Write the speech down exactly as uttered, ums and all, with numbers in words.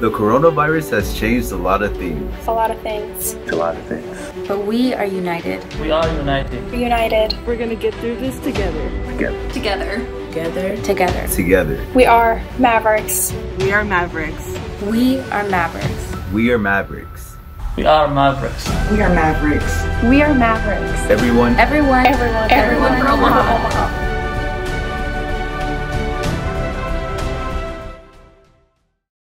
The coronavirus has changed a lot of things. A lot of things. A lot of things. But we are united. We are united. We're united. We're gonna get through this together. Together. Together. Together. Together. Together. We are Mavericks. We are Mavericks. We are Mavericks. We are Mavericks. We are Mavericks. We are Mavericks. We are Mavericks. Everyone. Everyone. Everyone. Everyone from Omaha. Omaha.